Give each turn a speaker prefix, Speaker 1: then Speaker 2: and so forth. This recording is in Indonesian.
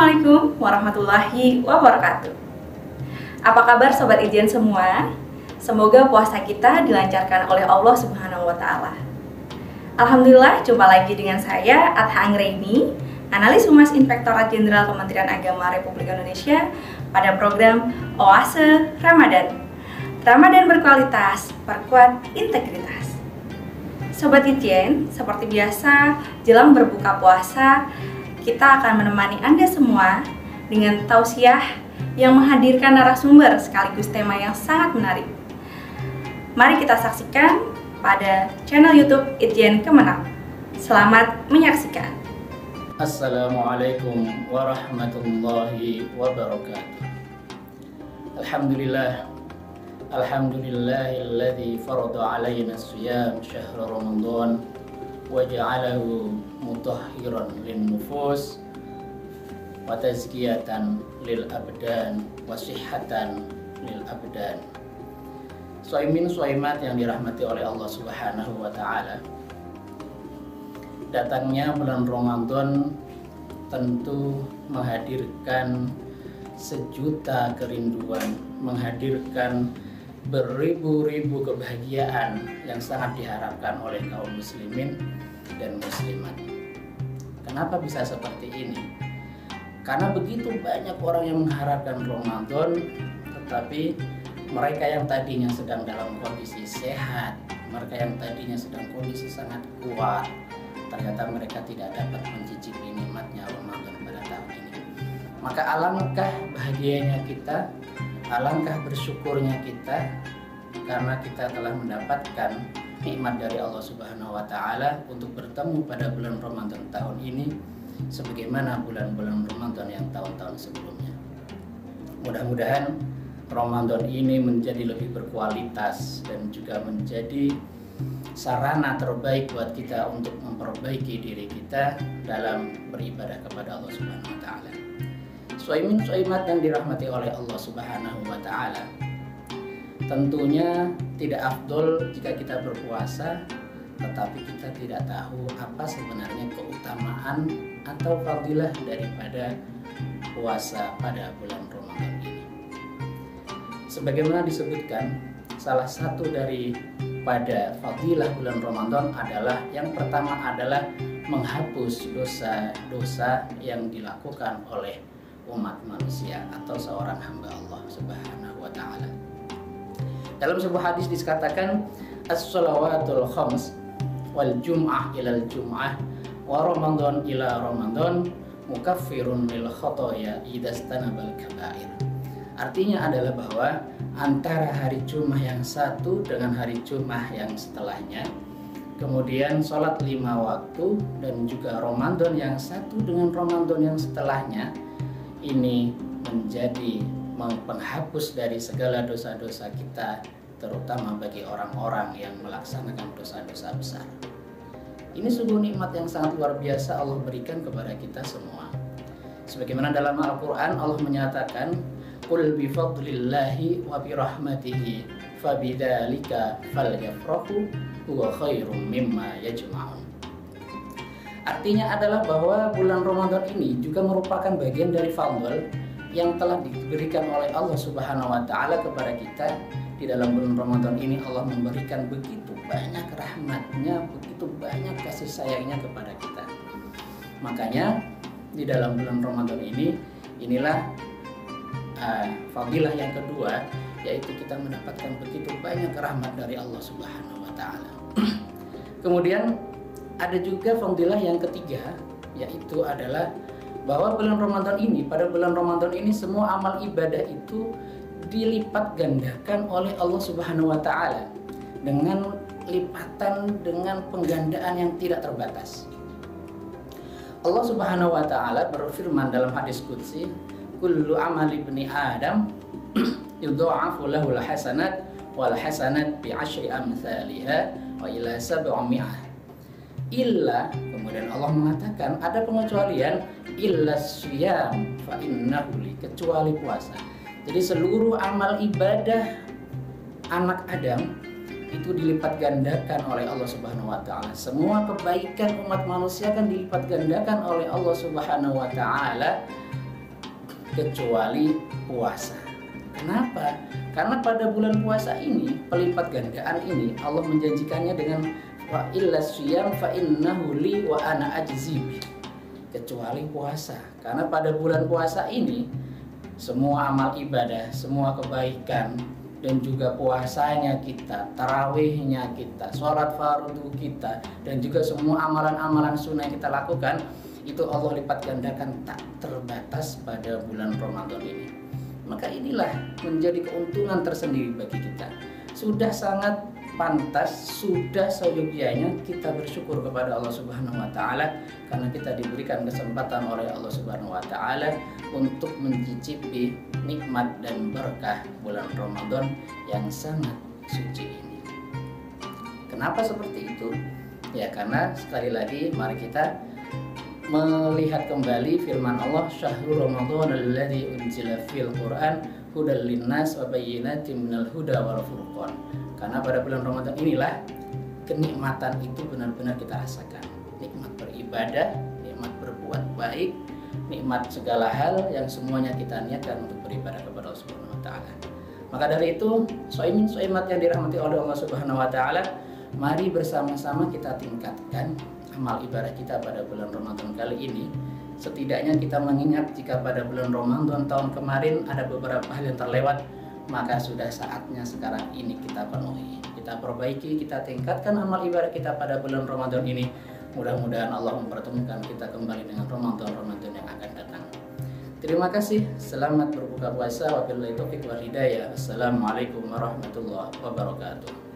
Speaker 1: Assalamualaikum warahmatullahi wabarakatuh. Apa kabar Sobat Ijen semua? Semoga puasa kita dilancarkan oleh Allah Subhanahu wa Ta'ala. Alhamdulillah, jumpa lagi dengan saya Adha Anggraini, analis Humas Inspektorat Jenderal Kementerian Agama Republik Indonesia pada program Oase Ramadan. Ramadan berkualitas, perkuat integritas. Sobat Ijen, seperti biasa, jelang berbuka puasa, kita akan menemani Anda semua dengan tausiah yang menghadirkan narasumber sekaligus tema yang sangat menarik. Mari kita saksikan pada channel YouTube Ijen Kemenang. Selamat menyaksikan.
Speaker 2: Assalamualaikum warahmatullahi wabarakatuh. Alhamdulillahilladzi farada alaina siyam syahr Ramadan wa ja'alahu mutahhiran lin-nufus wa tazkiyatan lil abdan wa sihhatan lil abdan. Shaimin shaimat yang dirahmati oleh Allah Subhanahu wa Ta'ala, datangnya bulan Ramadan tentu menghadirkan sejuta kerinduan, menghadirkan beribu-ribu kebahagiaan yang sangat diharapkan oleh kaum muslimin dan muslimat. Kenapa bisa seperti ini? Karena begitu banyak orang yang mengharapkan Ramadan, tetapi mereka yang tadinya sedang dalam kondisi sehat, mereka yang tadinya sedang kondisi sangat kuat, ternyata mereka tidak dapat mencicipi nikmatnya Ramadan pada tahun ini. Maka alangkah bahagianya kita, alangkah bersyukurnya kita, karena kita telah mendapatkan nikmat dari Allah Subhanahu wa Ta'ala untuk bertemu pada bulan Ramadan tahun ini sebagaimana bulan-bulan Ramadan yang tahun-tahun sebelumnya. Mudah-mudahan Ramadan ini menjadi lebih berkualitas dan juga menjadi sarana terbaik buat kita untuk memperbaiki diri kita dalam beribadah kepada Allah Subhanahu wa Ta'ala. Shaimin shaimat yang dirahmati oleh Allah Subhanahu wa Ta'ala, tentunya tidak afdol jika kita berpuasa tetapi kita tidak tahu apa sebenarnya keutamaan atau fadilah daripada puasa pada bulan Ramadan ini. Sebagaimana disebutkan, salah satu dari pada fadilah bulan Ramadan adalah yang pertama adalah menghapus dosa-dosa yang dilakukan oleh umat manusia atau seorang hamba Allah Subhanahu wa Ta'ala. Dalam sebuah hadis dikatakan as-shalawatul khams wal jum'ah ilal jum'ah wa ramadan ila ramadan mukaffirun lil khotoya idastanabal kabair. Artinya adalah bahwa antara hari Jumat yang satu dengan hari Jumat yang setelahnya, kemudian sholat 5 waktu dan juga Ramadan yang satu dengan Ramadan yang setelahnya, ini menjadi penghapus dari segala dosa-dosa kita, terutama bagi orang-orang yang melaksanakan dosa-dosa besar. Ini sungguh nikmat yang sangat luar biasa Allah berikan kepada kita semua. Sebagaimana dalam Al-Quran Allah menyatakan, qul bifadlillahi wa birahmatihi fabidzalika falyafrahu huwa khairum mimma yajma'un. Artinya adalah bahwa bulan Ramadan ini juga merupakan bagian dari fadl yang telah diberikan oleh Allah Subhanahu wa Ta'ala kepada kita. Di dalam bulan Ramadan ini Allah memberikan begitu banyak rahmatnya, begitu banyak kasih sayangnya kepada kita. Makanya di dalam bulan Ramadan ini, inilah fadilah yang kedua, yaitu kita mendapatkan begitu banyak rahmat dari Allah Subhanahu wa Ta'ala. Kemudian ada juga fadilah yang ketiga, yaitu adalah bahwa pada bulan Ramadan ini semua amal ibadah itu dilipat gandakan oleh Allah Subhanahu wa Ta'ala dengan lipatan, dengan penggandaan yang tidak terbatas. Allah Subhanahu wa Ta'ala berfirman dalam hadis qudsi, kullu amali ibni Adam yudha'afu lahul hasanat wal hasanat bi 'asyri amsalihha wa ila 700. Illa, kemudian Allah mengatakan ada pengecualian, illa syiyam fa innahu li, kecuali puasa. Jadi seluruh amal ibadah anak Adam itu dilipat gandakan oleh Allah Subhanahu wa Ta'ala. Semua kebaikan umat manusia kan dilipat gandakan oleh Allah Subhanahu wa Ta'ala kecuali puasa. Kenapa? Karena pada bulan puasa ini, pelipat gandaan ini Allah menjanjikannya dengan wa illa syiyam fa innahu li wa ana ajzi bi. Kecuali puasa. Karena pada bulan puasa ini semua amal ibadah, semua kebaikan, dan juga puasanya kita, tarawihnya kita, sholat fardu kita, dan juga semua amalan-amalan sunnah yang kita lakukan, itu Allah lipat gandakan tak terbatas pada bulan Ramadan ini. Maka inilah menjadi keuntungan tersendiri bagi kita. Sudah sangat pantas, sudah seyogyanya kita bersyukur kepada Allah Subhanahu wa taala karena kita diberikan kesempatan oleh Allah Subhanahu wa taala untuk mencicipi nikmat dan berkah bulan Ramadan yang sangat suci ini. Kenapa seperti itu? Ya karena sekali lagi mari kita melihat kembali firman Allah, syahrul Ramadan alladzi unzila fil Qur'an hudal linnas wa bayyinatin minal huda wal furqan. Karena pada bulan Ramadan inilah kenikmatan itu benar-benar kita rasakan. Nikmat beribadah, nikmat berbuat baik, nikmat segala hal yang semuanya kita niatkan untuk beribadah kepada Allah Subhanahu wa taala. Maka dari itu, shaimin shaimat yang dirahmati oleh Allah Subhanahu wa taala, mari bersama-sama kita tingkatkan amal ibadah kita pada bulan Ramadan kali ini. Setidaknya kita mengingat jika pada bulan Ramadan tahun kemarin ada beberapa hal yang terlewat, maka sudah saatnya sekarang ini kita penuhi, kita perbaiki, kita tingkatkan amal ibadah kita pada bulan Ramadan ini. Mudah-mudahan Allah mempertemukan kita kembali dengan Ramadan yang akan datang. Terima kasih, selamat berbuka puasa, wabillahi taufiq wal hidayah. Assalamualaikum warahmatullahi wabarakatuh.